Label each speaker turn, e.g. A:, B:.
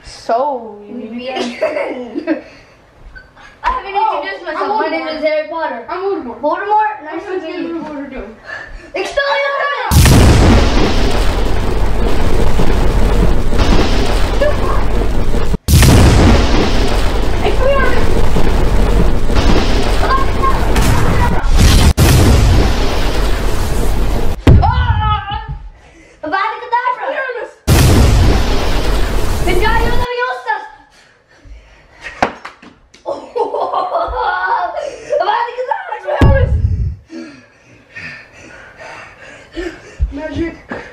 A: So, you need to
B: I haven't introduced myself. My name is Harry Potter.
A: I'm Voldemort.
B: Voldemort? Nice to
A: Let's
B: meet
A: get
B: you.
A: what we're doing.
B: Expelliarmus! Avada Kedavra! Wingardium Leviosa! Avada Kedavra!
A: Magic.